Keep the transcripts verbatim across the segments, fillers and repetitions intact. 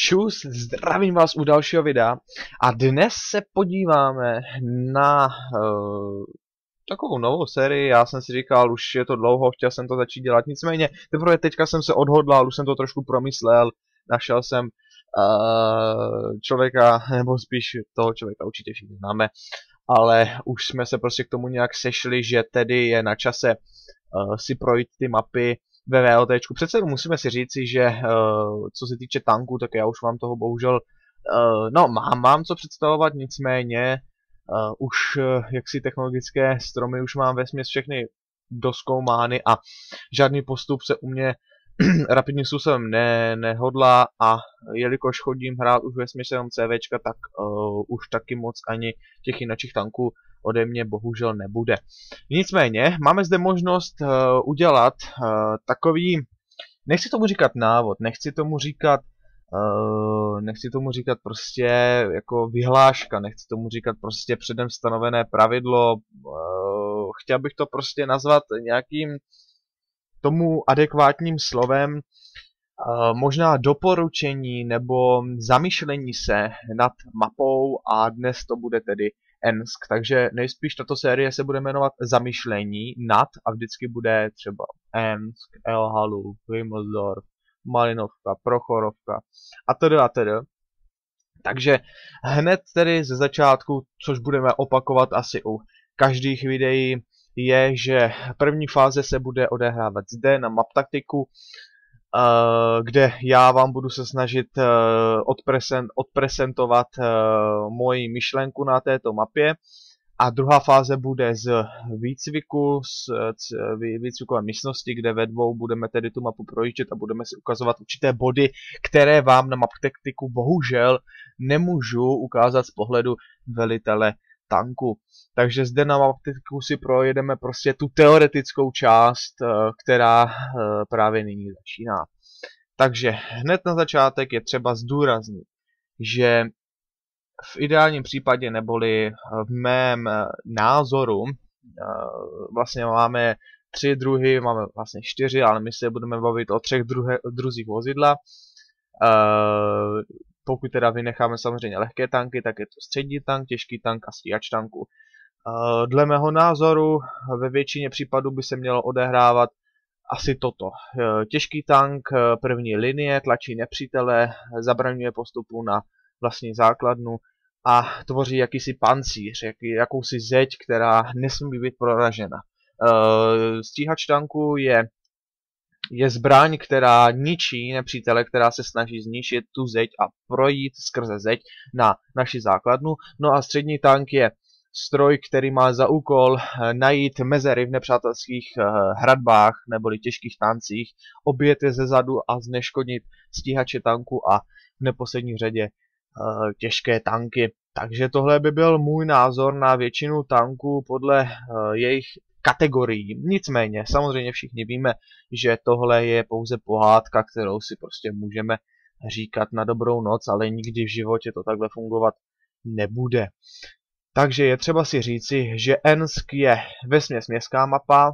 Čus, zdravím vás u dalšího videa a dnes se podíváme na uh, takovou novou sérii. Já jsem si říkal, už je to dlouho, chtěl jsem to začít dělat, nicméně teprve teďka jsem se odhodlal, už jsem to trošku promyslel, našel jsem uh, člověka, nebo spíš toho člověka určitě všichni známe, ale už jsme se prostě k tomu nějak sešli, že tedy je na čase uh, si projít ty mapy ve VLTčku. Přece musíme si říci, že uh, co se týče tanků, tak já už vám toho bohužel, uh, no mám, mám co představovat, nicméně uh, už uh, jaksi technologické stromy už mám vesměs všechny doskoumány a žádný postup se u mě rapidním způsobem ne, nehodlá a jelikož chodím hrát už vesměs jenom CVčka, tak uh, už taky moc ani těch jiných tanků ode mě bohužel nebude. Nicméně máme zde možnost uh, udělat uh, takový, nechci tomu říkat návod, nechci tomu říkat uh, nechci tomu říkat prostě jako vyhláška, nechci tomu říkat prostě předem stanovené pravidlo, uh, chtěl bych to prostě nazvat nějakým tomu adekvátním slovem, uh, možná doporučení nebo zamyšlení se nad mapou, a dnes to bude tedy Ensk, takže nejspíš tato série se bude jmenovat Zamyšlení nad a vždycky bude třeba Ensk, Elhalu, Wimmeldorf, Malinovka, Prochorovka a tedy a tedy. Takže hned tedy ze začátku, což budeme opakovat asi u každých videí, je, že první fáze se bude odehrávat zde na map taktiku, kde já vám budu se snažit odpresent, odpresentovat moji myšlenku na této mapě. A druhá fáze bude z výcviku, z výcvikové místnosti, kde ve dvou budeme tedy tu mapu projíždět a budeme si ukazovat určité body, které vám na map taktiku bohužel nemůžu ukázat z pohledu velitele tanku. Takže zde na map taktiku si projedeme prostě tu teoretickou část, která právě nyní začíná. Takže hned na začátek je třeba zdůraznit, že v ideálním případě, neboli v mém názoru, vlastně máme tři druhy, máme vlastně čtyři, ale my se budeme bavit o třech druhe, druzích vozidla. Pokud teda vynecháme samozřejmě lehké tanky, tak je to střední tank, těžký tank a stíhač tanku. Dle mého názoru ve většině případů by se mělo odehrávat asi toto. Těžký tank první linie tlačí nepřítele, zabraňuje postupu na vlastní základnu a tvoří jakýsi pancíř, jaký, jakousi zeď, která nesmí být proražena. Stíhač tanku je, je zbraň, která ničí nepřítele, která se snaží zničit tu zeď a projít skrze zeď na naši základnu. No a střední tank je stroj, který má za úkol najít mezery v nepřátelských hradbách neboli těžkých tancích, objet je zezadu a zneškodnit stíhače tanku a v neposlední řadě uh, těžké tanky. Takže tohle by byl můj názor na většinu tanků podle uh, jejich kategorií. Nicméně, samozřejmě všichni víme, že tohle je pouze pohádka, kterou si prostě můžeme říkat na dobrou noc, ale nikdy v životě to takhle fungovat nebude. Takže je třeba si říci, že Ensk je vesměs městská mapa,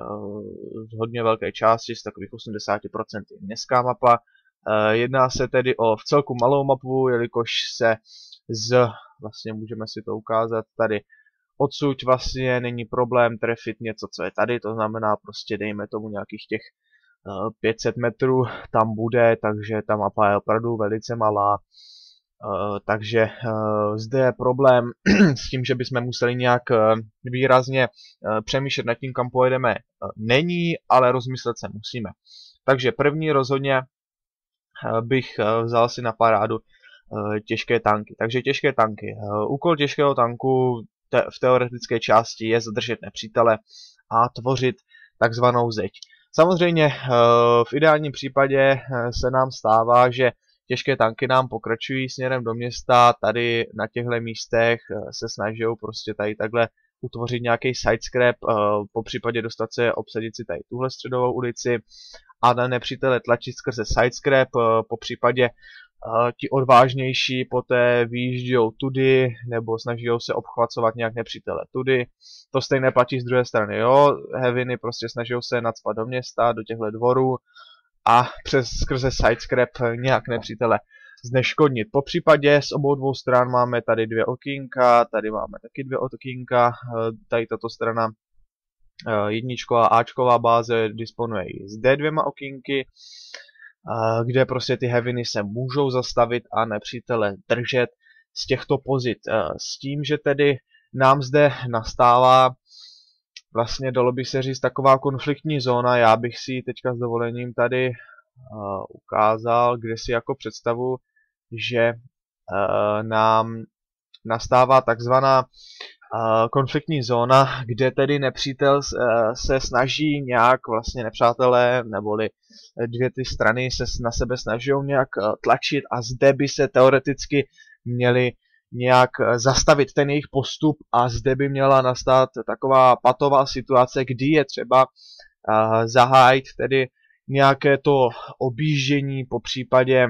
z hodně velké části, z takových osmdesát procent je městská mapa. Jedná se tedy o vcelku malou mapu, jelikož se z, vlastně můžeme si to ukázat tady, odsud vlastně není problém trefit něco, co je tady, to znamená prostě dejme tomu nějakých těch pět set metrů tam bude, takže ta mapa je opravdu velice malá. Uh, takže uh, zde je problém s tím, že bychom museli nějak uh, výrazně uh, přemýšlet nad tím, kam pojedeme. Uh, není, ale rozmyslet se musíme. Takže první rozhodně uh, bych uh, vzal si na parádu uh, těžké tanky. Takže těžké tanky. Uh, úkol těžkého tanku te v teoretické části je zadržet nepřítele a tvořit takzvanou zeď. Samozřejmě uh, v ideálním případě uh, se nám stává, že těžké tanky nám pokračují směrem do města, tady na těchto místech se snaží prostě tady takhle utvořit nějaký sidescrap, po případě dostat se, obsadit si tady tuhle středovou ulici a na nepřítele tlačit skrze sidescrap, po případě ti odvážnější poté vyjíždějí tudy, nebo snaží se obchvacovat nějak nepřítele tudy. To stejné platí z druhé strany, jo, heaviny prostě snaží se nacpat do města, do těchto dvorů, a přes skrze sidescrap nějak nepřítele zneškodnit. Po případě z obou dvou stran máme tady dvě okýnka, tady máme taky dvě okýnka, tady tato strana jedničková áčková báze disponuje i zde dvěma okýnky, kde prostě ty heaviny se můžou zastavit a nepřítele držet z těchto pozit. S tím, že tedy nám zde nastává vlastně, dalo by se říct, taková konfliktní zóna. Já bych si ji teďka s dovolením tady uh, ukázal, kde si jako představu, že uh, nám nastává takzvaná uh, konfliktní zóna, kde tedy nepřítel uh, se snaží nějak, vlastně nepřátelé, neboli dvě ty strany se na sebe snaží nějak uh, tlačit a zde by se teoreticky měli nějak zastavit ten jejich postup a zde by měla nastat taková patová situace, kdy je třeba uh, zahájit tedy nějaké to objíždění, po případě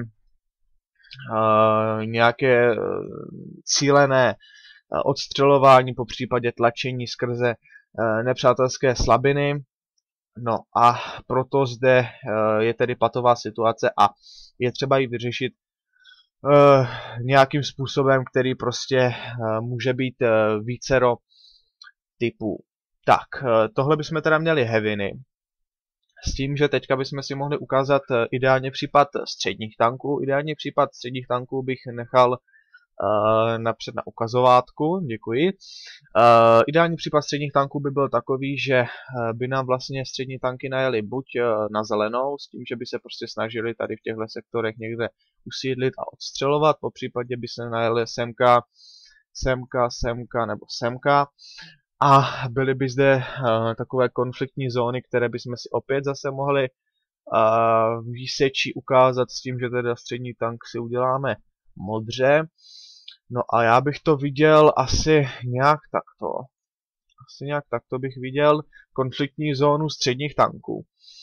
uh, nějaké uh, cílené uh, odstřelování, po případě tlačení skrze uh, nepřátelské slabiny. No a proto zde uh, je tedy patová situace a je třeba ji vyřešit Uh, nějakým způsobem, který prostě uh, může být uh, vícero typů. Tak, uh, tohle bychom teda měli heaviny. S tím, že teďka bychom si mohli ukázat uh, ideálně případ středních tanků. Ideální případ středních tanků bych nechal uh, napřed na ukazovátku, děkuji. Uh, ideální případ středních tanků by byl takový, že uh, by nám vlastně střední tanky najeli buď uh, na zelenou, s tím, že by se prostě snažili tady v těchto sektorech někde usídlit a odstřelovat, po případě by se najeli semka, semka, semka nebo semka. A byly by zde uh, takové konfliktní zóny, které bychom si opět zase mohli uh, výsečí ukázat s tím, že teda střední tank si uděláme modře. No a já bych to viděl asi nějak takto. Asi nějak takto bych viděl konfliktní zónu středních tanků.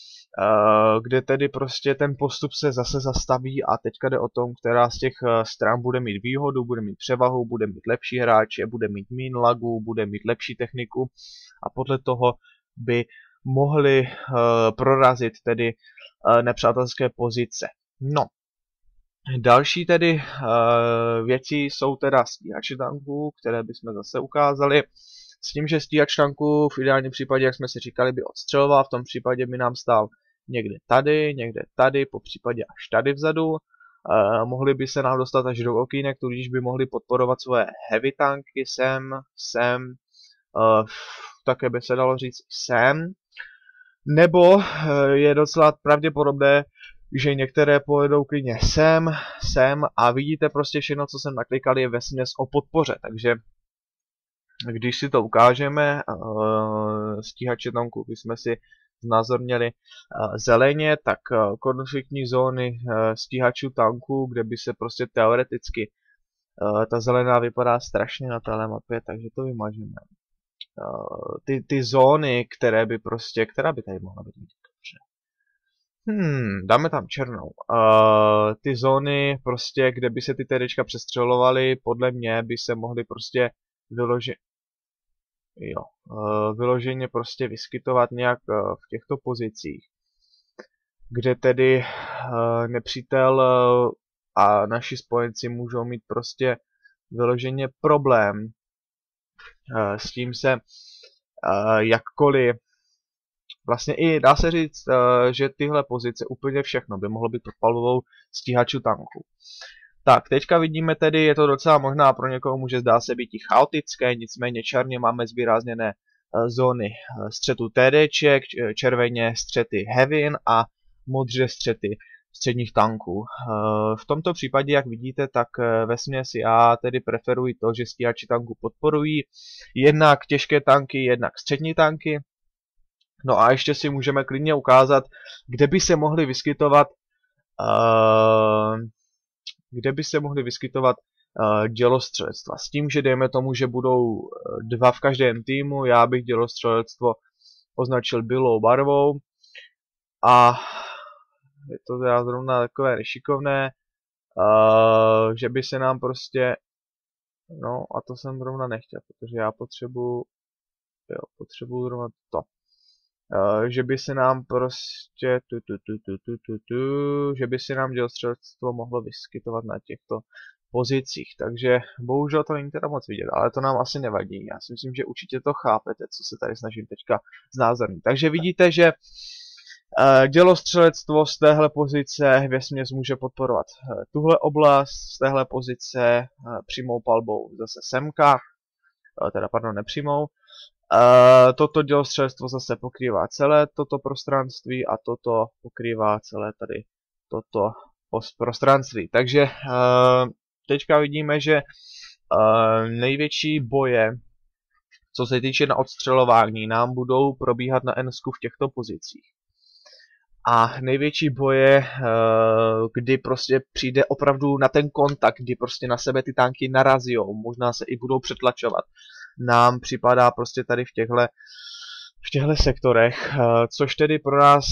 Kde tedy prostě ten postup se zase zastaví a teďka jde o tom, která z těch stran bude mít výhodu, bude mít převahu, bude mít lepší hráče, bude mít mín lagu, bude mít lepší techniku a podle toho by mohli prorazit tedy nepřátelské pozice. No. Další tedy uh, věci jsou teda stíhače tanků, které bychom zase ukázali. S tím, že stíhač tanků v ideálním případě, jak jsme si říkali, by odstřeloval, v tom případě by nám stál někde tady, někde tady, po případě až tady vzadu. Uh, mohli by se nám dostat až do okýnek, tudíž by mohli podporovat svoje heavy tanky sem, sem, uh, také by se dalo říct sem. Nebo uh, je docela pravděpodobné, že některé pojedou klidně sem, sem a vidíte prostě všechno, co jsem naklikal, je vesměs o podpoře, takže když si to ukážeme, uh, stíhače tanků bychom si znázornili uh, zeleně, tak uh, konfliktní zóny uh, stíhačů tanků, kde by se prostě teoreticky uh, ta zelená vypadá strašně na téhle mapě, takže to vymažeme. Uh, ty, ty zóny, které by prostě, která by tady mohla být dobře. Hmm, dáme tam černou. Uh, ty zóny, prostě, kde by se ty tedečka přestřelovaly, podle mě by se mohly prostě vyložit, jo, uh, vyloženě prostě vyskytovat nějak uh, v těchto pozicích, kde tedy uh, nepřítel uh, a naši spojenci můžou mít prostě vyloženě problém uh, s tím se uh, jakkoliv. Vlastně i dá se říct, že tyhle pozice, úplně všechno by mohlo být pod palbou stíhačů tanků. Tak, teďka vidíme tedy, je to docela možná pro někoho může zdá se být i chaotické, nicméně černě máme zvýrazněné zóny střetu TDček, červeně střety heavin a modře střety středních tanků. V tomto případě, jak vidíte, tak vesměs já tedy preferuji to, že stíhači tanků podporují jednak těžké tanky, jednak střední tanky. No a ještě si můžeme klidně ukázat, kde by se mohly vyskytovat uh, kde by se mohly vyskytovat uh, dělostřelectva. S tím, že dejme tomu, že budou dva v každém týmu, já bych dělostřelectvo označil bílou barvou a je to teda zrovna takové nešikovné, uh, že by se nám prostě, no a to jsem zrovna nechtěl, protože já potřebuji, jo, potřebuji zrovna to. Uh, že by se nám prostě tu, tu, tu, tu, tu, tu, tu, že by se nám dělostřelectvo mohlo vyskytovat na těchto pozicích. Takže bohužel to není teda moc vidět, ale to nám asi nevadí. Já si myslím, že určitě to chápete, co se tady snažím teďka znázornit. Takže vidíte, že uh, dělostřelectvo z téhle pozice vesměs může podporovat uh, tuhle oblast, z téhle pozice uh, přímou palbou zase semka, uh, teda pardon, nepřímou. Uh, toto dělostřelectvo zase pokrývá celé toto prostranství a toto pokrývá celé tady toto prostranství. Takže uh, teďka vidíme, že uh, největší boje, co se týče na odstřelování, nám budou probíhat na Ensku v těchto pozicích. A největší boje, uh, kdy prostě přijde opravdu na ten kontakt, kdy prostě na sebe ty tanky narazijou, možná se i budou přetlačovat, nám připadá prostě tady v těchto v těchto sektorech, což tedy pro nás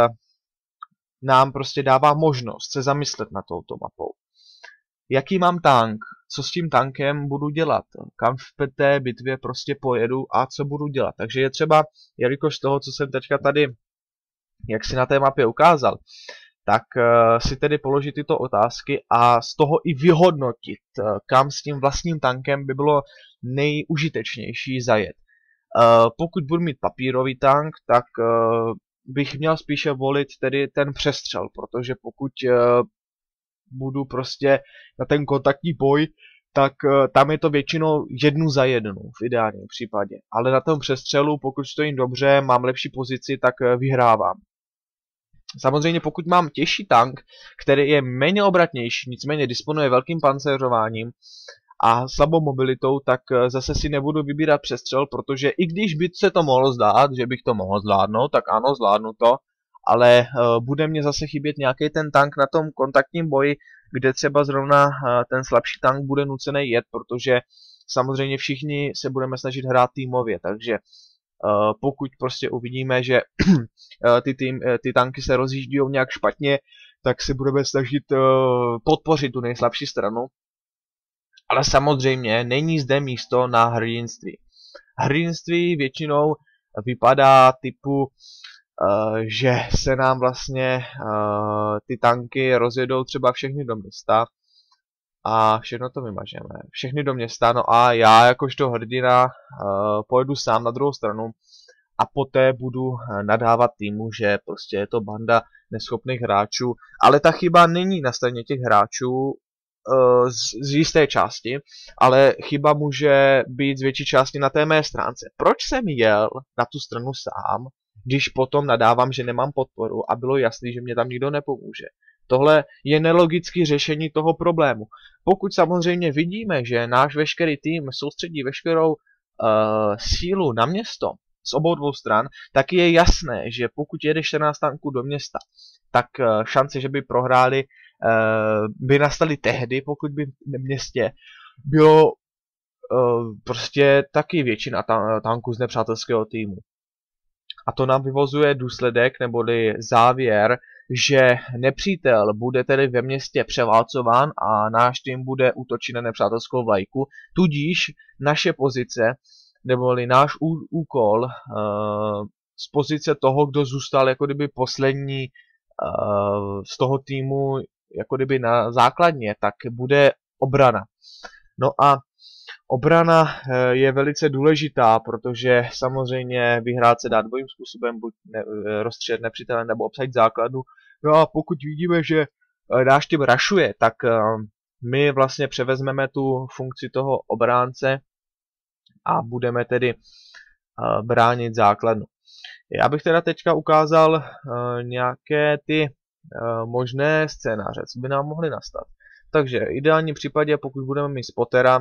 nám prostě dává možnost se zamyslet na touto mapou. Jaký mám tank? Co s tím tankem budu dělat? Kam v té bitvě prostě pojedu a co budu dělat? Takže je třeba, jelikož z toho, co jsem teďka tady, jak si na té mapě ukázal, tak uh, si tedy položit tyto otázky a z toho i vyhodnotit, uh, kam s tím vlastním tankem by bylo nejužitečnější zajet. Uh, pokud budu mít papírový tank, tak uh, bych měl spíše volit tedy ten přestřel, protože pokud uh, budu prostě na ten kontaktní boj, tak uh, tam je to většinou jednu za jednu v ideálním případě. Ale na tom přestřelu, pokud stojím dobře, mám lepší pozici, tak uh, vyhrávám. Samozřejmě pokud mám těžší tank, který je méně obratnější, nicméně disponuje velkým pancéřováním a slabou mobilitou, tak zase si nebudu vybírat přestřel, protože i když by se to mohlo zdát, že bych to mohl zvládnout, tak ano, zvládnu to, ale uh, bude mě zase chybět nějaký ten tank na tom kontaktním boji, kde třeba zrovna uh, ten slabší tank bude nucený jet, protože samozřejmě všichni se budeme snažit hrát týmově, takže Uh, pokud prostě uvidíme, že uh, ty, tým, uh, ty tanky se rozjíždí nějak špatně, tak si budeme snažit uh, podpořit tu nejslabší stranu. Ale samozřejmě není zde místo na hrdinství. Hrdinství většinou vypadá typu, uh, že se nám vlastně uh, ty tanky rozjedou třeba všechny do města a všechno to vymažeme. Všechny do města, no a já jakožto hrdina uh, pojedu sám na druhou stranu a poté budu nadávat týmu, že prostě je to banda neschopných hráčů, ale ta chyba není na straně těch hráčů uh, z, z jisté části, ale chyba může být z větší části na té mé stránce. Proč jsem jel na tu stranu sám, když potom nadávám, že nemám podporu a bylo jasný, že mě tam nikdo nepomůže? Tohle je nelogické řešení toho problému. Pokud samozřejmě vidíme, že náš veškerý tým soustředí veškerou uh, sílu na město z obou dvou stran, tak je jasné, že pokud jede čtrnáct tanků do města, tak uh, šance, že by prohráli, uh, by nastaly tehdy, pokud by v městě bylo uh, prostě taky většina ta tanků z nepřátelského týmu. A to nám vyvozuje důsledek, neboli závěr, že nepřítel bude tedy ve městě převálcován a náš tým bude útočit na nepřátelskou vlajku, tudíž naše pozice, neboli náš úkol uh, z pozice toho, kdo zůstal jako kdyby poslední uh, z toho týmu jako kdyby na základně, tak bude obrana. No a obrana je velice důležitá, protože samozřejmě vyhrát se dá dvojím způsobem, buď ne, rozstřelit nepřítele nebo obsadit základnu. No a pokud vidíme, že náš tým rašuje, tak my vlastně převezmeme tu funkci toho obránce a budeme tedy bránit základnu. Já bych teda teďka ukázal nějaké ty možné scénáře, co by nám mohly nastat. Takže v ideálním případě, pokud budeme mít spotera,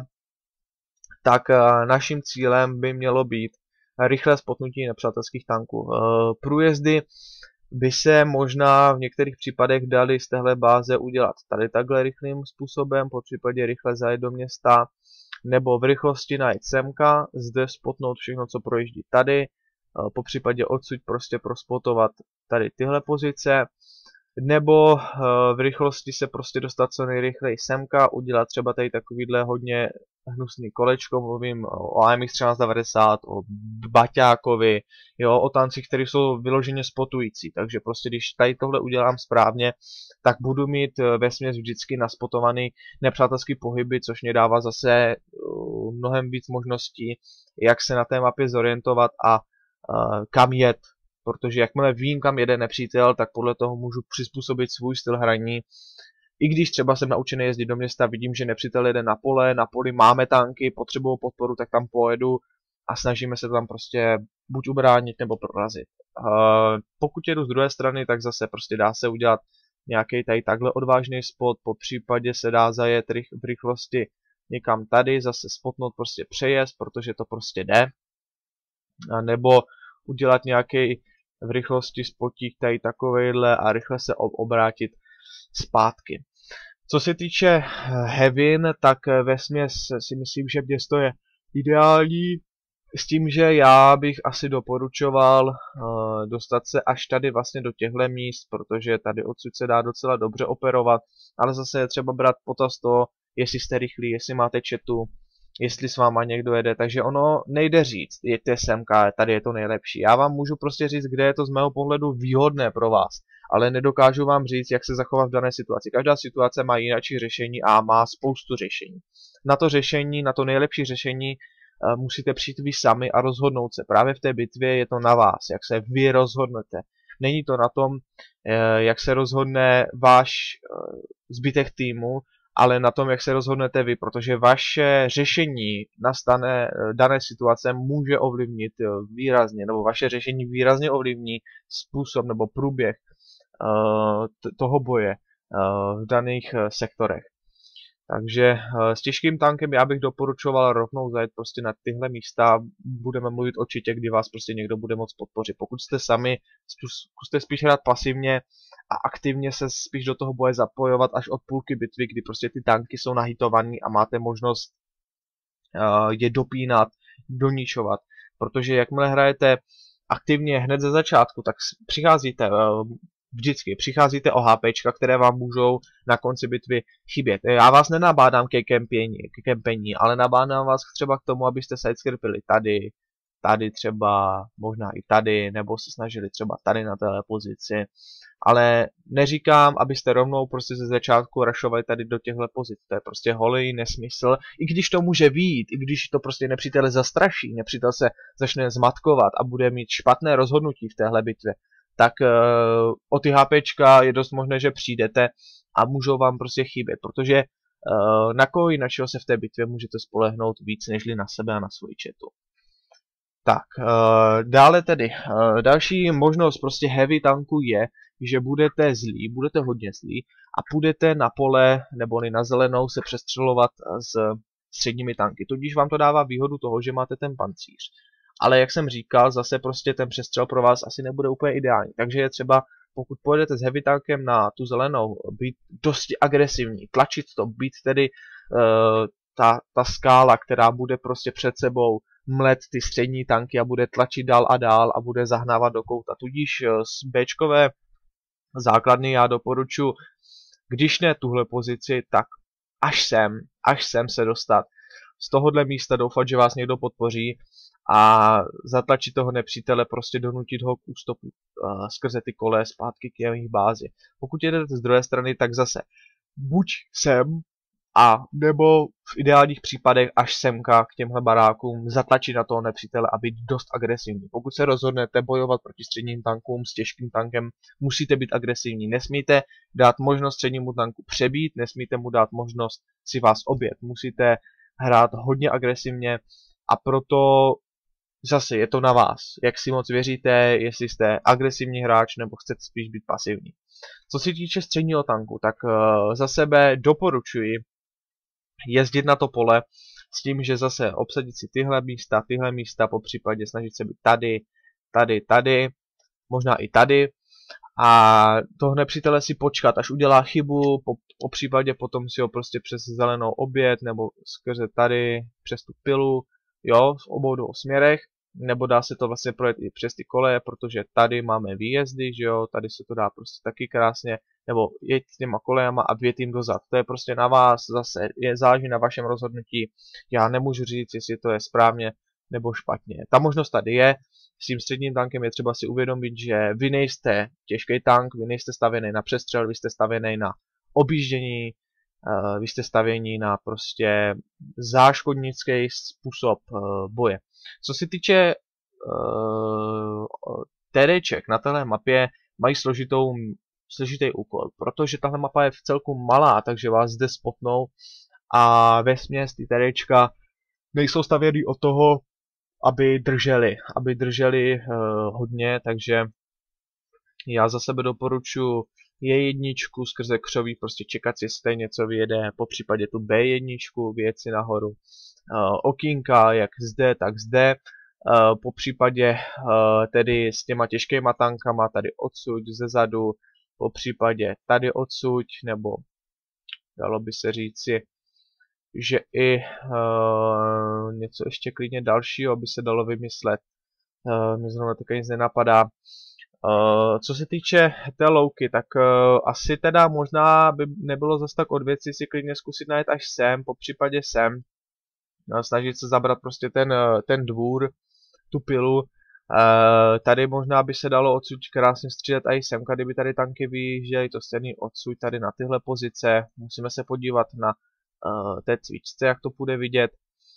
tak naším cílem by mělo být rychlé spotnutí nepřátelských tanků. Průjezdy by se možná v některých případech daly z téhle báze udělat tady takhle rychlým způsobem, po případě rychle zajet do města, nebo v rychlosti najít semka, zde spotnout všechno, co projíždí tady, po případě odsud prostě prospotovat tady tyhle pozice, nebo v rychlosti se prostě dostat co nejrychleji semka, udělat třeba tady takovýhle hodně hnusný kolečko, mluvím o A M X třináct devadesát, o baťákovi, jo, o tancích, které jsou vyloženě spotující, takže prostě když tady tohle udělám správně, tak budu mít vesměs vždycky naspotovaný nepřátelský pohyby, což mě dává zase mnohem víc možností, jak se na té mapě zorientovat a kam jet. Protože jakmile vím, kam jede nepřítel, tak podle toho můžu přizpůsobit svůj styl hraní. I když třeba jsem naučený jezdit do města, vidím, že nepřítel jede na pole, na poli máme tanky, potřebují podporu, tak tam pojedu a snažíme se tam prostě buď ubránit nebo prorazit. Uh, pokud jedu z druhé strany, tak zase prostě dá se udělat nějaký tady takhle odvážný spot, po případě se dá zajet rych v rychlosti někam tady, zase spotnout prostě přejezd, protože to prostě jde. A nebo udělat nějaký v rychlosti spotík tady takovejhle a rychle se obrátit zpátky. Co se týče Heavin, tak vesměs si myslím, že město je ideální, s tím, že já bych asi doporučoval uh, dostat se až tady vlastně do těchto míst, protože tady odsud se dá docela dobře operovat, ale zase je třeba brát potaz to, jestli jste rychlí, jestli máte chatu, jestli s váma někdo jede, takže ono nejde říct, jeďte semka, tady je to nejlepší. Já vám můžu prostě říct, kde je to z mého pohledu výhodné pro vás, ale nedokážu vám říct, jak se zachovat v dané situaci. Každá situace má jináčí řešení a má spoustu řešení. Na to řešení, na to nejlepší řešení uh, musíte přijít vy sami a rozhodnout se. Právě v té bitvě je to na vás, jak se vy rozhodnete. Není to na tom, uh, jak se rozhodne váš uh, zbytek týmu, ale na tom, jak se rozhodnete vy, protože vaše řešení na stane, dané situace může ovlivnit výrazně, nebo vaše řešení výrazně ovlivní způsob nebo průběh uh, toho boje uh, v daných uh, sektorech. Takže uh, s těžkým tankem já bych doporučoval rovnou zajet prostě na tyhle místa, budeme mluvit určitě, kdy vás prostě někdo bude moct podpořit. Pokud jste sami, zkuste spíš hrát pasivně a aktivně se spíš do toho boje zapojovat až od půlky bitvy, kdy prostě ty tanky jsou nahitovaný a máte možnost uh, je dopínat, doničovat. Protože jakmile hrajete aktivně hned ze začátku, tak přicházíte uh, vždycky, přicházíte o HPčka, které vám můžou na konci bitvy chybět. Já vás nenabádám ke kempení, ke kempení, ale nabádám vás třeba k tomu, abyste sidescrapili tady, tady třeba, možná i tady, nebo se snažili třeba tady na téhle pozici. Ale neříkám, abyste rovnou prostě ze začátku rašovali tady do těchto pozic. To je prostě holý nesmysl. I když to může vyjít, i když to prostě nepřítele zastraší, nepřítel se začne zmatkovat a bude mít špatné rozhodnutí v téhle bitvě, tak uh, o ty HPčka je dost možné, že přijdete a můžou vám prostě chybět, protože uh, na koho jiného se v té bitvě můžete spolehnout víc nežli na sebe a na svoji chatu. Tak, uh, dále tedy, uh, další možnost prostě heavy tanku je, že budete zlí, budete hodně zlí a půjdete na pole nebo na zelenou se přestřelovat s středními tanky. Tudíž vám to dává výhodu toho, že máte ten pancíř. Ale jak jsem říkal, zase prostě ten přestřel pro vás asi nebude úplně ideální. Takže je třeba, pokud pojedete s heavy tankem na tu zelenou, být dosti agresivní, tlačit to, být tedy uh, ta, ta skála, která bude prostě před sebou mlet ty střední tanky a bude tlačit dál a dál a bude zahnávat do kouta. Tudíž z Bčkové základny já doporučuji, když ne tuhle pozici, tak až sem, až sem se dostat. Z tohohle místa doufat, že vás někdo podpoří a zatlačit toho nepřítele, prostě donutit ho k ústupu uh, skrze ty kole zpátky k jejich bázi. Pokud jedete z druhé strany, tak zase buď sem, a nebo v ideálních případech až semka k těmhle barákům zatlačit na toho nepřítele a být dost agresivní. Pokud se rozhodnete bojovat proti středním tankům s těžkým tankem, musíte být agresivní. Nesmíte dát možnost střednímu tanku přebít, nesmíte mu dát možnost si vás objet. Musíte hrát hodně agresivně a proto zase je to na vás, jak si moc věříte, jestli jste agresivní hráč nebo chcete spíš být pasivní. Co se týče středního tanku, tak uh, za sebe doporučuji jezdit na to pole s tím, že zase obsadit si tyhle místa, tyhle místa, po případě snažit se být tady, tady, tady, možná i tady a toho nepřítele si počkat, až udělá chybu, po, po případě potom si ho prostě přes zelenou obět nebo skrze tady, přes tu pilu, jo, v obou dvou směrech nebo dá se to vlastně projet i přes ty koleje, protože tady máme výjezdy, že jo, tady se to dá prostě taky krásně, nebo jeď s těma kolejama a vjet jim dozad. To je prostě na vás, zase je, záleží na vašem rozhodnutí. Já nemůžu říct, jestli to je správně nebo špatně. Ta možnost tady je. S tím středním tankem je třeba si uvědomit, že vy nejste těžký tank, vy nejste stavěný na přestřel, vy jste stavěný na objíždění, uh, vy jste stavění na prostě záškodnický způsob uh, boje. Co se týče uh, TDček na téhle mapě, mají složitou, složitý úkol, protože tahle mapa je v celku malá, takže vás zde spotnou a vesměs ty TDčka nejsou stavěný od toho, aby drželi, aby drželi uh, hodně, takže já za sebe doporučuji J jedna skrze křoví, prostě čekat si stejně něco vyjede, po případě tu B jedna, vyjet si nahoru. Uh, okýnka, jak zde, tak zde, uh, po případě uh, tedy s těma těžkýma tankama, tady odsud, ze zadu, po případě tady odsud, nebo dalo by se říci, že i uh, něco ještě klidně dalšího by se dalo vymyslet. Uh, mě zrovna také nic nenapadá. Uh, co se týče té louky, tak uh, asi teda možná by nebylo zas tak od věci si klidně zkusit najít až sem, po případě sem. No, snažit se zabrat prostě ten, ten dvůr, tu pilu. Uh, tady možná by se dalo odsud krásně střílet i semka, kdyby tady tanky vyjížděly, to stejný odsud tady na tyhle pozice. Musíme se podívat na uh, té cvičce, jak to půjde vidět.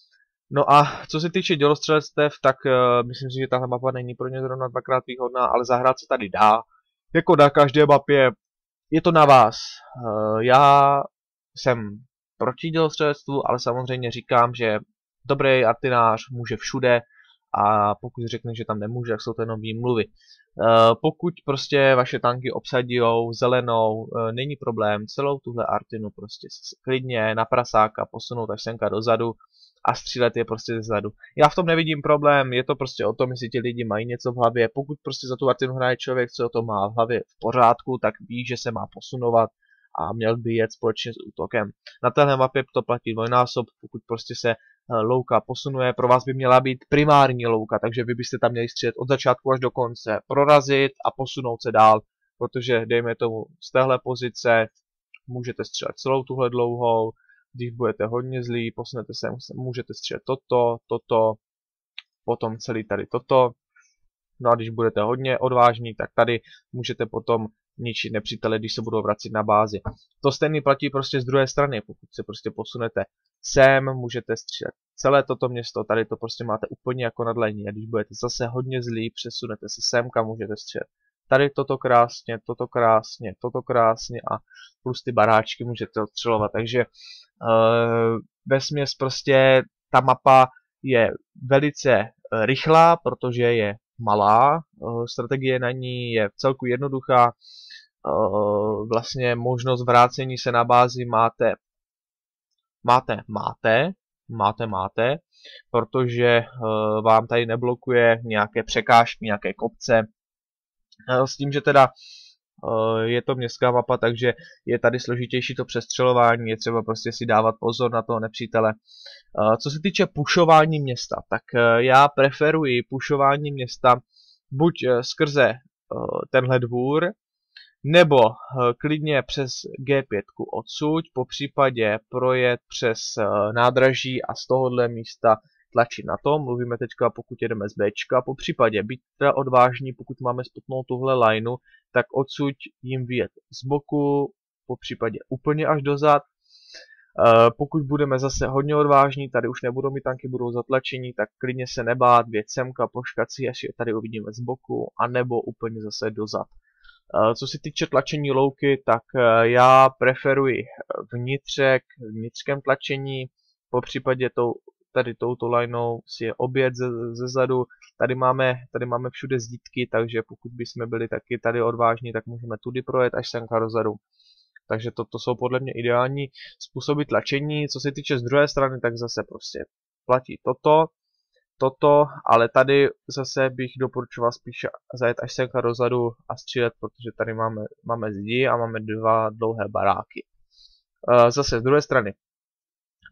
No a co se týče dělostřelectev, tak uh, myslím si, že tahle mapa není pro ně zrovna dvakrát výhodná, ale zahrát se tady dá. Jako na každé mapě, je to na vás. Uh, já jsem proti dělostřelectvu, ale samozřejmě říkám, že dobrý artinář může všude a pokud řekne, že tam nemůže, tak jsou to jenom výmluvy. Uh, pokud prostě vaše tanky obsadijou zelenou, uh, není problém celou tuhle artinu prostě klidně na prasáka posunout až semka dozadu a střílet je prostě zezadu. Já v tom nevidím problém, je to prostě o tom, jestli ti lidi mají něco v hlavě. Pokud prostě za tu artinu hraje člověk, co to má v hlavě v pořádku, tak ví, že se má posunovat a měl by jet společně s útokem. Na téhle mapě to platí dvojnásob, pokud prostě se louka posunuje, pro vás by měla být primární louka, takže vy byste tam měli střílet od začátku až do konce, prorazit a posunout se dál, protože dejme tomu z téhle pozice můžete střílet celou tuhle dlouhou, když budete hodně zlí, posunete se, můžete střílet toto, toto, potom celý tady toto, no a když budete hodně odvážní, tak tady můžete potom ničit nepřítele, když se budou vracet na bázi. To stejný platí prostě z druhé strany, pokud se prostě posunete sem, můžete střílet celé toto město, tady to prostě máte úplně jako na dlaní a když budete zase hodně zlí, přesunete se semka, můžete střílet tady toto krásně, toto krásně, toto krásně a plus ty baráčky můžete odstřelovat, takže uh, vesměs prostě ta mapa je velice uh, rychlá, protože je malá, uh, strategie na ní je vcelku jednoduchá, uh, vlastně možnost vrácení se na bázi máte, máte, máte, máte, máte, protože uh, vám tady neblokuje nějaké překážky, nějaké kopce, uh, s tím, že teda uh, je to městská mapa, takže je tady složitější to přestřelování, je třeba prostě si dávat pozor na toho nepřítele. Uh, co se týče pušování města, tak uh, já preferuji pušování města buď uh, skrze uh, tenhle dvůr, nebo uh, klidně přes G pět odsud, po případě projet přes uh, nádraží a z tohohle místa tlačit na to. Mluvíme teďka, pokud jedeme z Bčka, po případě být teda odvážní, pokud máme spotnout tuhle lineu, tak odsud jim vyjet z boku, po případě úplně až dozad. Uh, pokud budeme zase hodně odvážní, tady už nebudou mít tanky, budou zatlačení, tak klidně se nebát, věc semka, počkat si, až je tady uvidíme z boku, anebo úplně zase dozad. Uh, co se týče tlačení louky, tak uh, já preferuji vnitřek, vnitřkem tlačení, po případě tou, tady touto lineou si je obět ze, ze zadu, tady máme, tady máme všude zdítky, takže pokud bychom byli taky tady odvážní, tak můžeme tudy projet až semka dozadu. Takže to, to jsou podle mě ideální způsoby tlačení. Co se týče z druhé strany, tak zase prostě platí toto, toto, ale tady zase bych doporučoval spíš zajet až semka dozadu a střílet, protože tady máme, máme zdi a máme dva dlouhé baráky. Zase z druhé strany.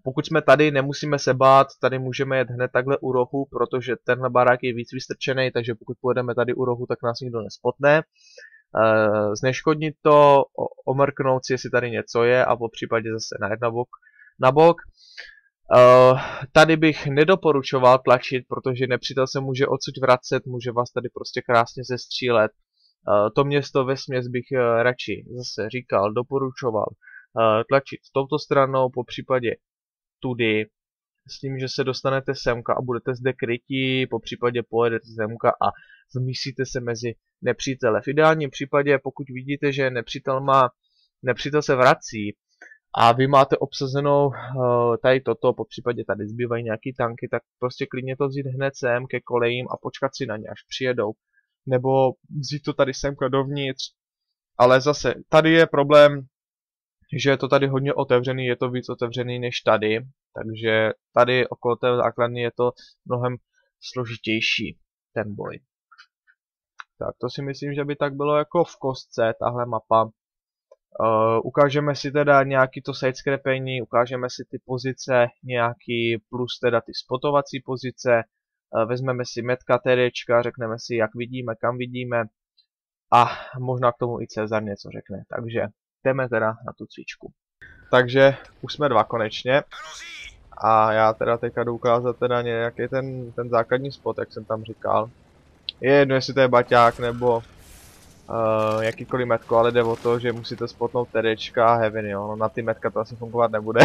pokud jsme tady, nemusíme se bát, tady můžeme jet hned takhle u rohu, protože tenhle barák je víc vystrčený, takže pokud pojedeme tady u rohu, tak nás nikdo nespotne. E, zneškodnit to, omrknout si, jestli tady něco je a po případě zase najet na bok. Na bok. Uh, tady bych nedoporučoval tlačit, protože nepřítel se může odsud vracet, může vás tady prostě krásně zestřílet. Uh, to město vesměs bych uh, radši zase říkal, doporučoval uh, tlačit touto stranou, po případě tudy, s tím, že se dostanete semka a budete zde krytí, po případě pojedete semka a vmísíte se mezi nepřítele. V ideálním případě, pokud vidíte, že nepřítel má, nepřítel se vrací, a vy máte obsazenou uh, tady toto, po případě tady zbývají nějaký tanky, tak prostě klidně to vzít hned sem ke kolejím a počkat si na ně, až přijedou. Nebo vzít to tady semka dovnitř. Ale zase, tady je problém, že je to tady hodně otevřený, je to víc otevřený než tady. Takže tady okolo té základny je to mnohem složitější, ten boj. Tak to si myslím, že by tak bylo jako v kostce, tahle mapa. Uh, ukážeme si teda nějaký to sidescrapení, ukážeme si ty pozice nějaký, plus teda ty spotovací pozice, uh, vezmeme si metka TDčka, řekneme si jak vidíme, kam vidíme a možná k tomu i Cezar něco řekne, takže jdeme teda na tu cvičku. Takže už jsme dva konečně a já teda teďka jdu ukázat teda nějaký ten, ten základní spot, jak jsem tam říkal. Je jedno, jestli to je baťák nebo Uh, jakýkoliv metko, ale jde o to, že musíte spotnout TDčka a heavy, jo. No, na ty metka to asi fungovat nebude.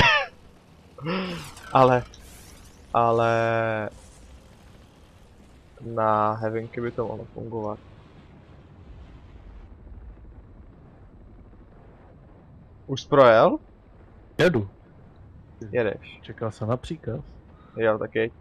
ale, ale na heavinky by to mohlo fungovat. Už jsi projel? Jedu. Jedeš. Čekal jsem na příkaz. Jo, tak jeď.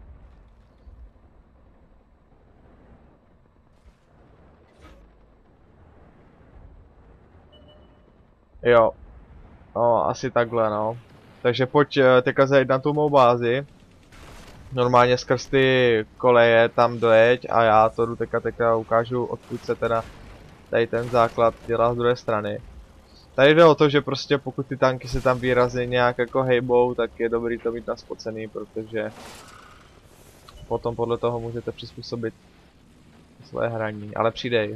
Jo, no asi takhle no. Takže pojď teďka zajít na tu mou bázi. Normálně skrz ty koleje tam dojeď a já to jdu teďka, teďka ukážu, odkud se teda tady ten základ dělá z druhé strany. Tady jde o to, že prostě pokud ty tanky se tam výrazně nějak jako hejbou, tak je dobrý to mít naspocený, protože potom podle toho můžete přizpůsobit své hraní, ale přidej.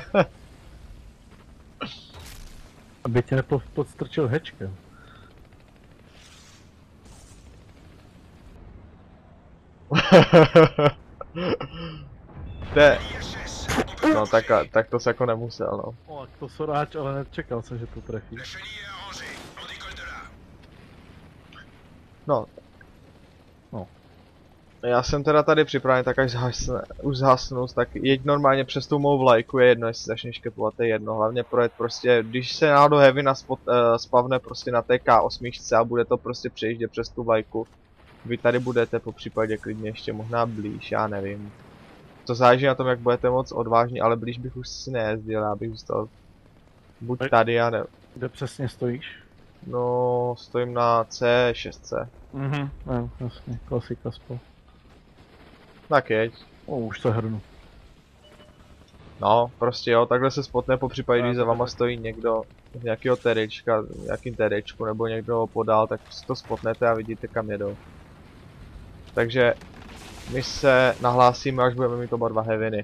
Aby tě nepodstrčil hečkem. Te... No tak, tak to se jako nemusel, no. O, tak to soráč, ale nečekal jsem, že to trefí. No. No. Já jsem teda tady připraven, tak až zhasne, už zhasnu, tak jeď normálně přes tu mou vlajku, je jedno, jestli začneš kepovat, je jedno, hlavně projet prostě, když se náhodou heavy na spot, uh, spavne prostě na té K osm a bude to prostě přejíždět přes tu vlajku. Vy tady budete po případě klidně ještě možná blíž, já nevím. To záleží na tom, jak budete moc odvážní, ale blíž bych už si nejezdil, já bych zůstal buď tady, já nevím. Kde přesně stojíš? No, stojím na C šest. Mhm, no, jasně, klasika spol. Tak jeď. O, už se hrnu. No, prostě jo, takhle se spotne, po případě, když za vama stojí někdo z nějakého TDčka, nějakým TDčku, nebo někdo ho podal, tak si to spotnete a vidíte, kam jedou. Takže my se nahlásíme, až budeme mít oba dva heaviny.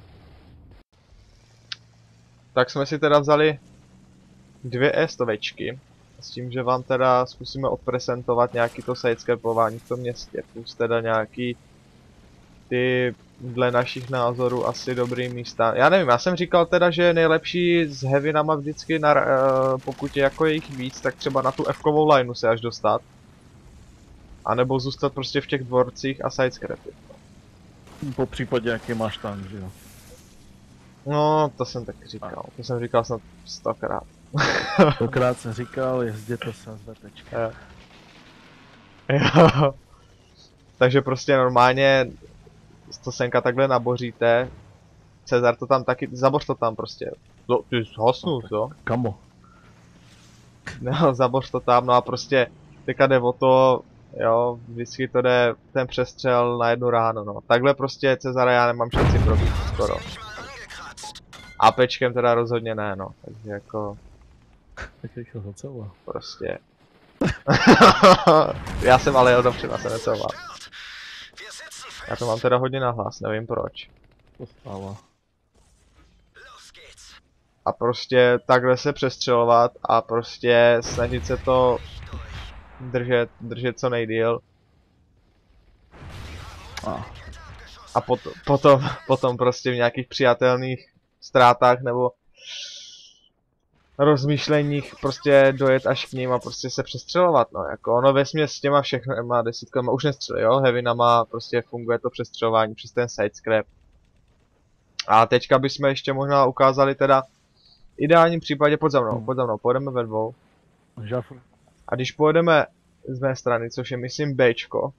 Tak jsme si teda vzali dvě E stovečky, s tím, že vám teda zkusíme odpresentovat nějaký to sidescapování v tom městě, plus teda nějaký ty dle našich názorů asi dobrý místa. Já nevím, já jsem říkal teda, že je nejlepší s heavinama vždycky, na, uh, pokud je jako jich víc, tak třeba na tu F-kovou lineu se až dostat. A nebo zůstat prostě v těch dvorcích a sidescrapit. Po případě, jaký máš tam, že jo? No, to jsem taky říkal, to jsem říkal snad stokrát. Stokrát jsem říkal, jezděte se s VTčkem. Jo. Jo. Takže prostě normálně to senka takhle naboříte. Cezar to tam taky, zaboř to tam prostě. No, ty zhasnul, co? Kamo. No, zaboř to tam, no a prostě teďka jde o to, jo, vždycky to jde ten přestřel na jednu ráno, no. Takhle prostě Cezara já nemám šanci probít, skoro. APčkem teda rozhodně ne, no, takže jako... Tak rychle za celé. Prostě. Já jsem ale jel dopředu, se necouval. Já to mám teda hodně nahlas, nevím proč. To stává. A prostě takhle se přestřelovat a prostě snažit se to držet, držet co nejdýl. A. A potom, potom, potom prostě v nějakých přijatelných ztrátách nebo rozmýšleních prostě dojet až k ním a prostě se přestřelovat, no, jako ono vesměs s těma všechnýma desítkama už nestřelí, jo, heavinama prostě funguje to přestřelování přes ten sidescrap. A teďka bychom ještě možná ukázali teda v ideálním případě pod za mnou, pod za mnou, pojedeme ve dvou. A když pojedeme z mé strany, což je myslím Bčko,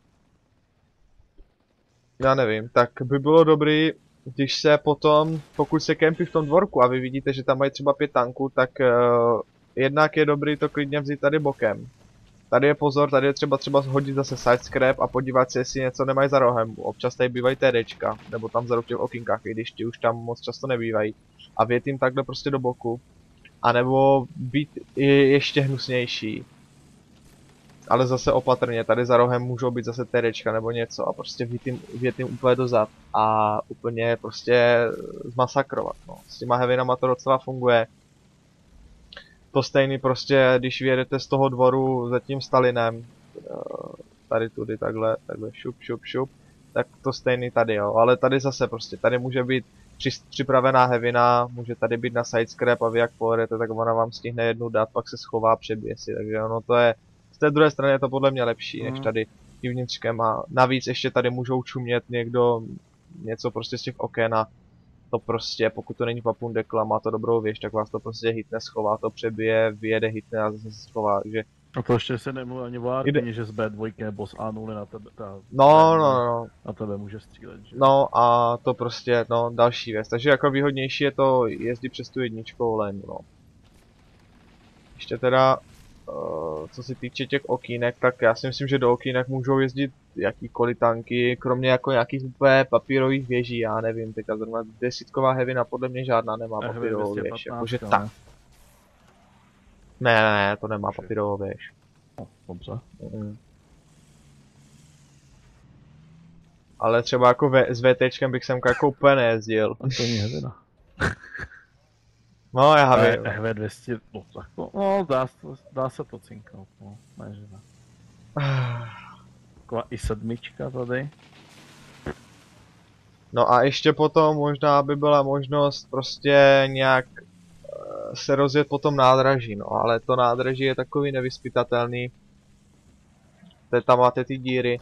já nevím, tak by bylo dobrý, když se potom, pokud se kempí v tom dvorku a vy vidíte, že tam mají třeba pět tanků, tak uh, jednak je dobrý to klidně vzít tady bokem. Tady je pozor, tady je třeba třeba hodit zase sidescrap a podívat se, jestli něco nemají za rohem. Občas tady bývají TDčka, nebo tam za v těch okinkách, i když ti už tam moc často nebývají. A vět jim takhle prostě do boku. A nebo být je ještě hnusnější. Ale zase opatrně, tady za rohem můžou být zase TDčka nebo něco a prostě vět jim úplně dozad. A úplně prostě zmasakrovat, no. S těma heavinama to docela funguje. To stejný prostě, když vyjedete z toho dvoru za tím Stalinem, tady tudy takhle, takhle šup, šup, šup, tak to stejný tady, jo, ale tady zase prostě, tady může být při, připravená heavina, může tady být na sidescrap a vy jak pojedete, tak ona vám stihne jednu dát, pak se schová, přebije si, takže ono to je, z té druhé strany je to podle mě lepší, mm. než tady vnitřkem a navíc ještě tady můžou čumět někdo, něco prostě z těch oken a to prostě, pokud to není papundekla, má to dobrou věž, tak vás to prostě hitne, schová to, přebije, vyjede, hitne a zase se schová, že... A to ještě se nemluví ani o Artině, že z B dva nebo z A nula na tebe, ta... No, no, no. Na tebe může střílet, že? No a to prostě, no, další věc, takže jako výhodnější je to jezdit přes tu jedničkou len, no. Ještě teda, uh, co se týče těch okýnek, tak já si myslím, že do okýnek můžou jezdit jakýkoliv tanky, kromě jako nějakých úplně papírových věží, já nevím, teďka zrovna desítková heavina podle mě žádná nemá papírovou věž, jakože tak. Ne, ne, ne, to nemá papírovou věž. No, dobře. Mm. Ale třeba jako v, s VTčkem bych semka jako úplně nejezdil. A to není heavina. No, já vím. H V dvě stě, no tak to, no dá, dá se to cinknout, no, ne, že ne. Taková i sedmička tady. No a ještě potom možná by byla možnost prostě nějak uh, se rozjet po tom nádraží, no, ale to nádraží je takový nevyspytatelný. Tam máte ty díry.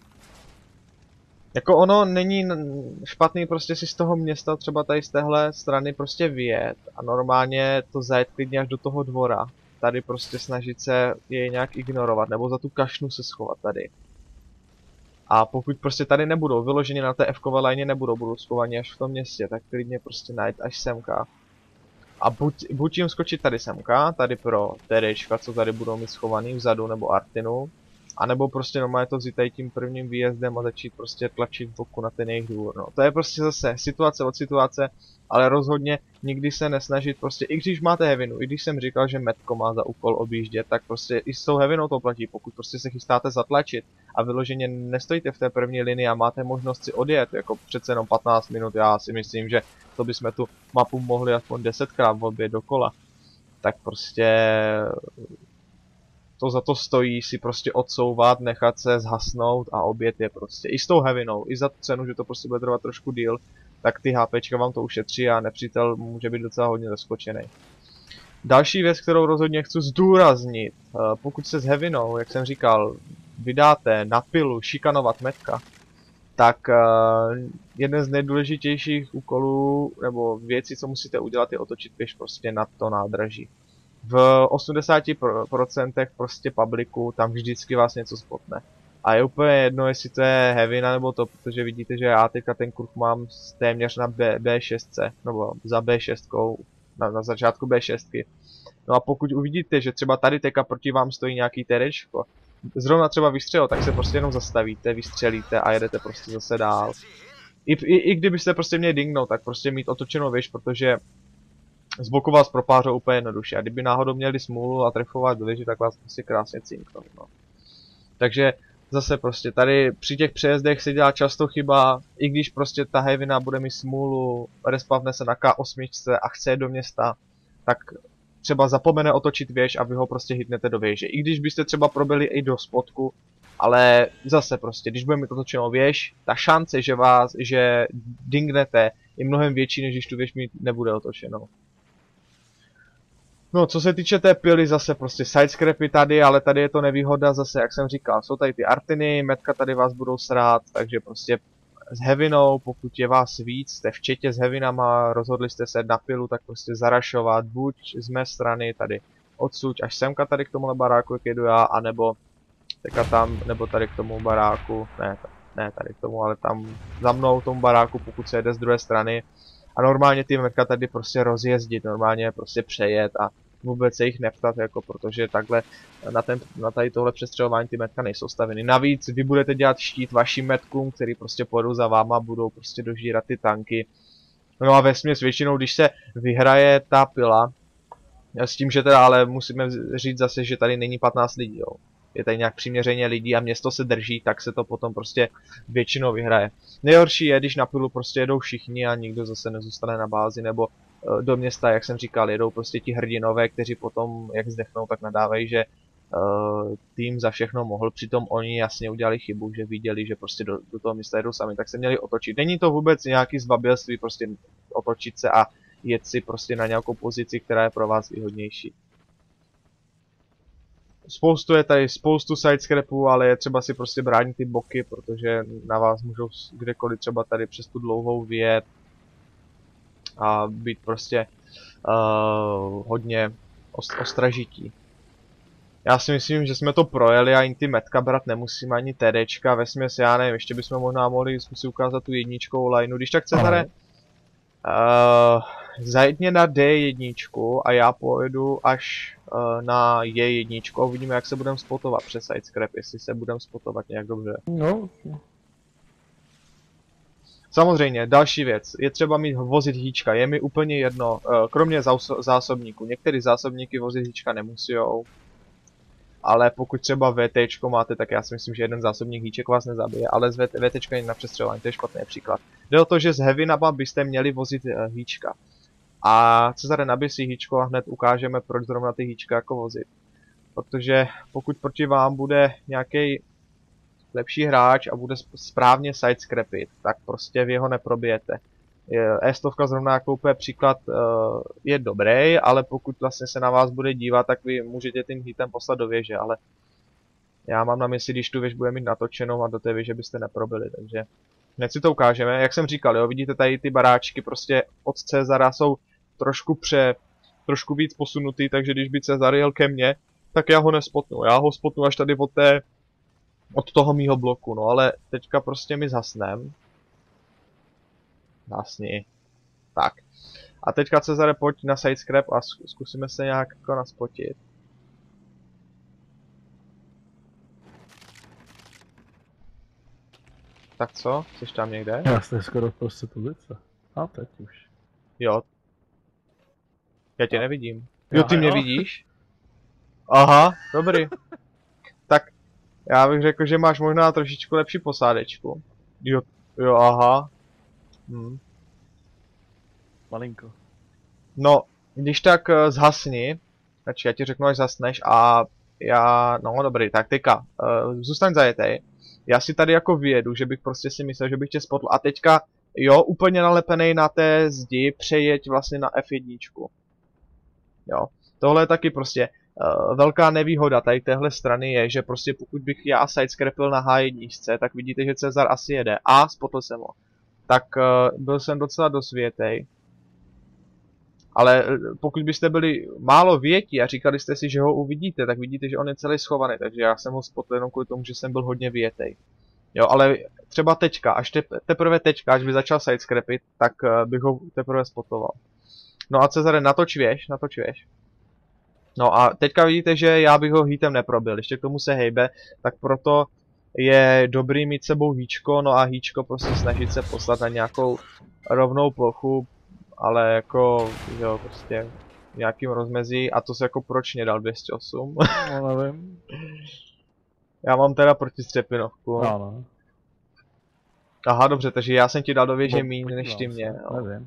Jako ono není špatný prostě si z toho města třeba tady z téhle strany prostě vyjet a normálně to zajet klidně až do toho dvora. Tady prostě snažit se je nějak ignorovat nebo za tu kašnu se schovat tady. A pokud prostě tady nebudou, vyloženě na té F-kové lajně nebudou, budou schovaní až v tom městě, tak klidně prostě najít až semka. A buď, buď jim skočit tady semka, tady pro TDčka, co tady budou mít schovaný vzadu, nebo Artinu. A nebo prostě normálně to vzít tady tím prvním výjezdem a začít prostě tlačit v boku na ten jejich dvůr, no. To je prostě zase situace od situace, ale rozhodně nikdy se nesnažit prostě, i když máte heavinu, i když jsem říkal, že Metko má za úkol objíždět, tak prostě i s tou heavinou to platí, pokud prostě se chystáte zatlačit a vyloženě nestojíte v té první linii a máte možnost si odjet, jako přece jenom patnáct minut, já si myslím, že to bychom tu mapu mohli aspoň desetkrát objet dokola, tak prostě... To za to stojí si prostě odsouvat, nechat se zhasnout a obět je prostě. I s tou heavinou, i za tu cenu, že to prostě bude trvat trošku díl, tak ty HPčka vám to ušetří a nepřítel může být docela hodně zaskočený. Další věc, kterou rozhodně chci zdůraznit, pokud se s heavinou, jak jsem říkal, vydáte na pilu šikanovat Metka, tak jeden z nejdůležitějších úkolů nebo věcí, co musíte udělat, je otočit pěš prostě na to nádraží. V osmdesáti procentech prostě publiku tam vždycky vás něco spotne. A je úplně jedno, jestli to je heavina nebo to, protože vidíte, že já teďka ten kruh mám téměř na B, B6, nebo za B šest, na, na začátku B šest. No a pokud uvidíte, že třeba tady teďka proti vám stojí nějaký terečko, zrovna třeba vystřel, tak se prostě jenom zastavíte, vystřelíte a jedete prostě zase dál. I, i, i kdybyste prostě měli dingnout, tak prostě mít otočenou věž, protože z boku vás propářou úplně jednoduše. A kdyby náhodou měli smůlu a trefovat do věže, tak vás prostě krásně cinknou. No. Takže zase prostě tady při těch přejezdech se dělá často chyba, i když prostě ta heavina bude mít smůlu, respavne se na K osm a chce jít do města, tak třeba zapomene otočit věž a vy ho prostě hitnete do věže. I když byste třeba probili i do spodku, ale zase prostě, když budeme mít otočenou věž, ta šance, že vás, že dingnete, je mnohem větší, než když tu věž mít nebude otočenou. No, co se týče té pily, zase prostě sidescrapy tady, ale tady je to nevýhoda, zase jak jsem říkal, jsou tady ty artiny, metka tady vás budou srát, takže prostě s heavinou, pokud je vás víc, jste v četě s heavinama, rozhodli jste se na pilu, tak prostě zarašovat buď z mé strany tady odsud až semka tady k tomuhle baráku, jak jedu já, anebo teďka tam, nebo tady k tomu baráku, ne, ne tady k tomu, ale tam za mnou tomu baráku, pokud se jede z druhé strany. A normálně ty metka tady prostě rozjezdit, normálně prostě přejet a vůbec se jich neptat, jako protože takhle na, ten, na tady tohle přestřelování ty metka nejsou staveny. Navíc vy budete dělat štít vašim metkům, který prostě pojedou za váma, budou prostě dožírat ty tanky. No a vesměs většinou, když se vyhraje ta pila, s tím, že teda ale musíme říct zase, že tady není patnáct lidí, jo. Je tady nějak přiměřeně lidí a město se drží, tak se to potom prostě většinou vyhraje. Nejhorší je, když na pilu prostě jedou všichni a nikdo zase nezůstane na bázi, nebo uh, do města, jak jsem říkal, jedou prostě ti hrdinové, kteří potom, jak zdechnou, tak nadávají, že uh, tým za všechno mohl, přitom oni jasně udělali chybu, že viděli, že prostě do, do toho města jedou sami, tak se měli otočit. Není to vůbec nějaký zbabilství, prostě otočit se a jet si prostě na nějakou pozici, která je pro vás výhodnější. Spoustu je tady spoustu sidescrapů, ale je třeba si prostě bránit ty boky, protože na vás můžou kdekoliv třeba tady přes tu dlouhou vyjet a být prostě uh, hodně ost ostražití. Já si myslím, že jsme to projeli a ani ty metka brát nemusíme, ani TDčka, vesměs já nevím, ještě bychom možná mohli zkusit ukázat tu jedničkovou lineu, když tak Cezare, uh, zajď mě na D jedna a já pojedu až uh, na J jedna a uvidíme, jak se budeme spotovat přes sidescrap, jestli se budeme spotovat nějak dobře. No. Samozřejmě, další věc, je třeba mít vozit hýčka, je mi úplně jedno, uh, kromě zásobníků, některé zásobníky vozit hýčka nemusijou, ale pokud třeba VTčko máte, tak já si myslím, že jeden zásobník hýček vás nezabije, ale z VTčka je na přestřelování, to je špatný příklad. Jde o to, že s heavinama byste měli vozit uh, hýčka. A Cezare, nabij si hýčko a hned ukážeme, proč zrovna ty hýčka jako vozit. Protože pokud proti vám bude nějaký lepší hráč a bude správně sidescrapit, tak prostě vy ho neprobijete. E sto zrovna jako úplně příklad je dobrý, ale pokud vlastně se na vás bude dívat, tak vy můžete tím hitem poslat do věže, ale já mám na mysli, když tu věž bude mít natočenou a do té věže byste neprobili, takže hned si to ukážeme. Jak jsem říkal, jo, vidíte tady ty baráčky prostě od Cezara jsou trošku pře, trošku víc posunutý, takže když by Cezar jel ke mně, tak já ho nespotnu. Já ho spotnu až tady od té, od toho mýho bloku, no ale teďka prostě mi zhasnem. Zhasni. Tak. A teďka Cezare, pojď na sidescrap a zkusíme se nějak jako naspotit. Tak co? Jsi tam někde? Já jsem skoro prostě tu ulice. A teď už. Jo. Já tě nevidím. Jo, ty mě vidíš? Aha, dobrý. Tak, já bych řekl, že máš možná trošičku lepší posádečku. Jo, jo, aha. Hm. Malinko. No, když tak uh, zhasni. Takže já ti řeknu, až zhasneš a já, no dobrý, tak teďka, uh, zůstaň zajetej. Já si tady jako vyjedu, že bych prostě si myslel, že bych tě spotl. A teďka, jo, úplně nalepenej na té zdi, přejeď vlastně na F jedna. Jo, tohle je taky prostě uh, velká nevýhoda tady téhle strany je, že prostě pokud bych já sidescrapil na H jedna, tak vidíte, že Cezar asi jede. A spotl jsem ho. Tak uh, byl jsem docela dost větej. Ale pokud byste byli málo větí a říkali jste si, že ho uvidíte, tak vidíte, že on je celý schovaný, takže já jsem ho spotl jenom kvůli tomu, že jsem byl hodně větej. Jo, ale třeba teďka, až te, teprve teďka, až by začal sidescrapit, tak uh, bych ho teprve spotoval. No a Cezare, natoč věž, natoč věž. No a teďka vidíte, že já bych ho hitem neprobil, ještě k tomu se hejbe, tak proto je dobrý mít sebou hýčko, no a hýčko prostě snažit se poslat na nějakou rovnou plochu, ale jako, jo, prostě v nějakým rozmezí, a to se jako proč nedal dvě stě osm? No nevím. Já mám teda protistřepinovku. No, no. Aha, dobře, takže já jsem ti dal do věže Bo- míň než ty podívám mě. se, Jo. nevím.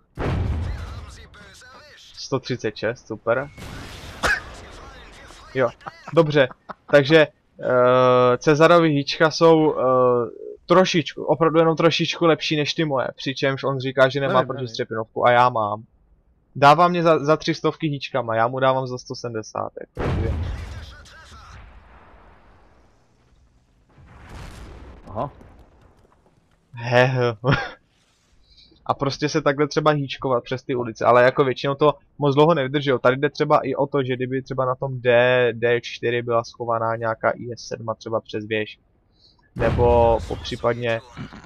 sto třicet šest, super. Jo, dobře, takže uh, Cezarovi hýčka jsou uh, trošičku, opravdu jenom trošičku lepší než ty moje, přičemž on říká, že nemá Nevím, protistřepinovku a já mám. Dává mě za, za tři stovky hýčkama, já mu dávám za sto sedmdesát. Jako, takže. Aha. Hehe. A prostě se takhle třeba hýčkovat přes ty ulice, ale jako většinou to moc dlouho nevydrží. Tady jde třeba i o to, že kdyby třeba na tom D, D4 byla schovaná nějaká I S sedm třeba přes věž. Nebo popřípadně...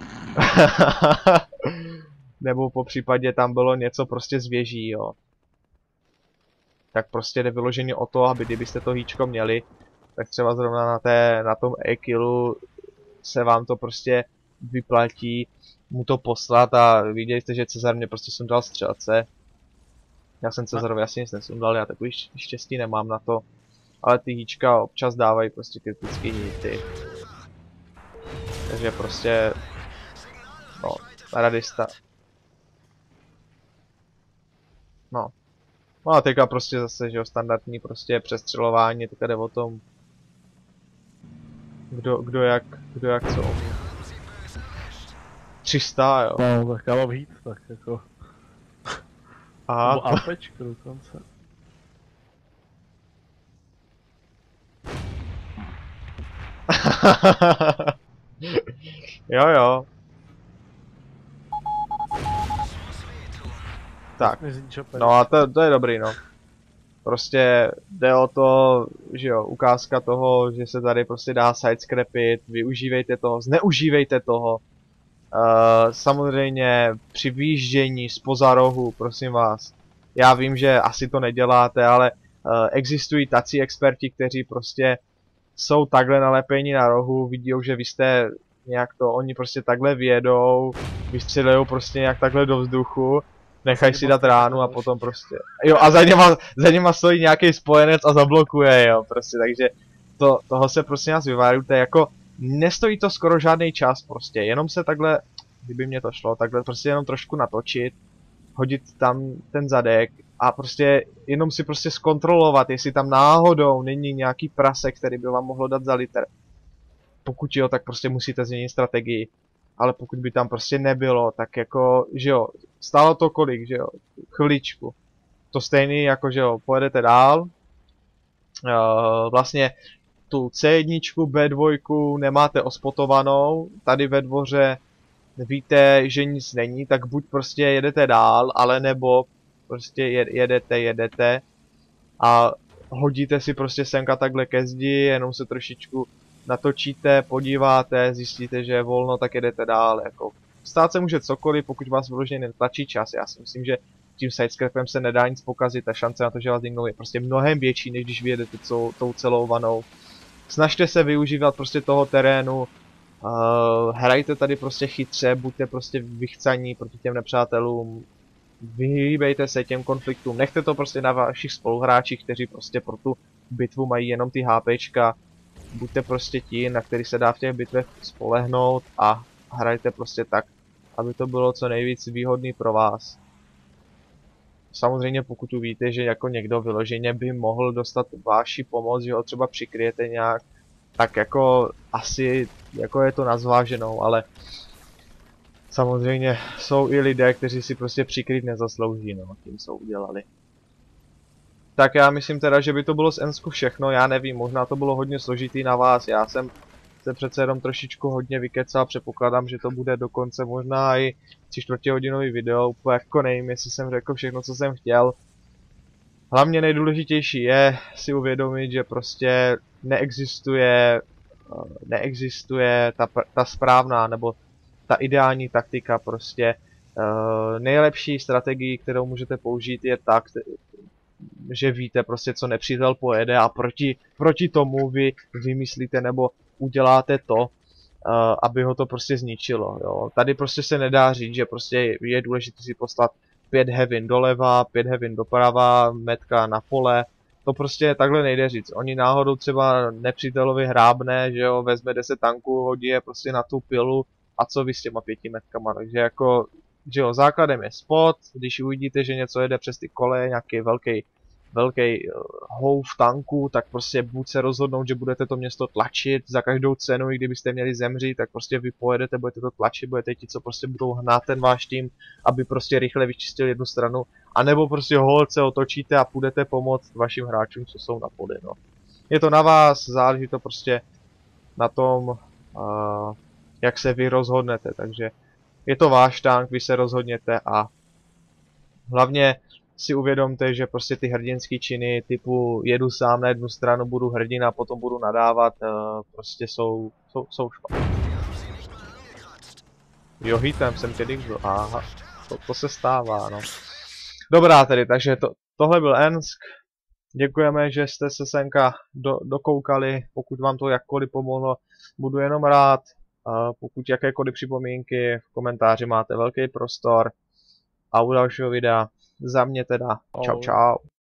nebo popřípadě tam bylo něco prostě z věží, jo. Tak prostě jde vyloženě o to, aby kdybyste to hýčko měli, tak třeba zrovna na, té, na tom E-killu se vám to prostě vyplatí mu to poslat a viděli jste, že Cezar mě prostě sundal střelce. Já jsem Cezarovi asi nic nesundal, já takový štěstí nemám na to. Ale ty hýčka občas dávají prostě kritický hity. Takže prostě... No, radista. No. No a teďka prostě zase, že jo, standardní prostě přestřelování, teďka jde o tom, kdo, kdo jak, kdo jak co umí. tři sta, jo. No, tak já mám hít, tak jako... Aha. Nebo APčko dokonce. Jo, jo. Tak. No a to, to je dobrý, no. Prostě jde o to, že jo, ukázka toho, že se tady prostě dá sidescrapit, využívejte toho, zneužívejte toho. Uh, samozřejmě při výjíždění zpoza rohu, prosím vás. Já vím, že asi to neděláte, ale uh, existují tací experti, kteří prostě jsou takhle nalepení na rohu, vidí, že vy jste nějak to, oni prostě takhle vyjedou, vystřelejou prostě nějak takhle do vzduchu, nechají si dát ránu a potom prostě, jo, a za něma, za něma stojí nějaký spojenec a zablokuje, jo, prostě, takže to, toho se prostě nás vyvarujte, jako nestojí to skoro žádný čas prostě, jenom se takhle, kdyby mě to šlo, takhle prostě jenom trošku natočit, hodit tam ten zadek a prostě jenom si prostě zkontrolovat, jestli tam náhodou není nějaký prasek, který by vám mohlo dát za liter. Pokud jo, tak prostě musíte změnit strategii. Ale pokud by tam prostě nebylo, tak jako, že jo, stálo to kolik, že jo, chviličku. To stejný jako, že jo, pojedete dál. Uh, vlastně tu C jedna, B dva nemáte ospotovanou, tady ve dvoře víte, že nic není, tak buď prostě jedete dál, ale nebo prostě jedete, jedete a hodíte si prostě semka takhle ke zdi, jenom se trošičku natočíte, podíváte, zjistíte, že je volno, tak jedete dál, jako. Stát se může cokoliv, pokud vás vyloženě netlačí čas, já si myslím, že tím sidescrapem se nedá nic pokazit, ta šance na to, že vás dingnou, je prostě mnohem větší, než když vyjedete tou, tou celou vanou. Snažte se využívat prostě toho terénu, Uh, hrajte tady prostě chytře, buďte prostě vychcaní proti těm nepřátelům, vyhýbejte se těm konfliktům, nechte to prostě na vašich spoluhráčích, kteří prostě pro tu bitvu mají jenom ty HPčka, buďte prostě ti, na který se dá v těch bitvech spolehnout a hrajte prostě tak, aby to bylo co nejvíc výhodný pro vás. Samozřejmě pokud víte, že jako někdo vyloženě by mohl dostat vaši pomoc, že ho třeba přikryjete nějak, tak jako asi jako je to na zváženou, ale samozřejmě jsou i lidé, kteří si prostě přikryt nezaslouží, no, tím jsou udělali. Tak já myslím teda, že by to bylo z Ensku všechno, já nevím, možná to bylo hodně složitý na vás, já jsem se přece jenom trošičku hodně vykecal, předpokládám, že to bude dokonce možná i tři čtvrtě hodinový video, úplně jako nevím, jestli jsem řekl všechno, co jsem chtěl. Hlavně nejdůležitější je si uvědomit, že prostě neexistuje, neexistuje ta, ta správná nebo ta ideální taktika, prostě uh, nejlepší strategii, kterou můžete použít, je tak, že víte prostě, co nepřítel pojede a proti, proti tomu vy vymyslíte nebo uděláte to, uh, aby ho to prostě zničilo, jo. Tady prostě se nedá říct, že prostě je důležité si poslat pět heavin doleva, pět heavin doprava, metka na pole. To prostě takhle nejde říct. Oni náhodou třeba nepřítelovi hrábne, že jo, vezme deset tanků, hodí je prostě na tu pilu a co vy s těma pěti metkama. Takže jako, že jo, základem je spot, když uvidíte, že něco jede přes ty koleje, nějaký velký velký uh, houf tanků, tak prostě buď se rozhodnout, že budete to město tlačit za každou cenu, i kdybyste měli zemřít, tak prostě vy pojedete, budete to tlačit, budete ti, co prostě budou hnát ten váš tým, aby prostě rychle vyčistil jednu stranu, anebo prostě hold se otočíte a půjdete pomoct vašim hráčům, co jsou na poli, no. Je to na vás, záleží to prostě na tom, uh, jak se vy rozhodnete, takže je to váš tank, vy se rozhodněte a hlavně si uvědomte, že prostě ty hrdinský činy typu jedu sám na jednu stranu, budu hrdina a potom budu nadávat, uh, prostě jsou, jsou, jsou špatné. Jo, hitem jsem tedy byl, aha, to, to se stává, no. Dobrá tedy, takže to, tohle byl Ernst. Děkujeme, že jste se senka do, dokoukali, pokud vám to jakkoliv pomohlo, budu jenom rád. Uh, pokud jakékoliv připomínky v komentáři máte velký prostor a u dalšího videa za mě teda čau čau.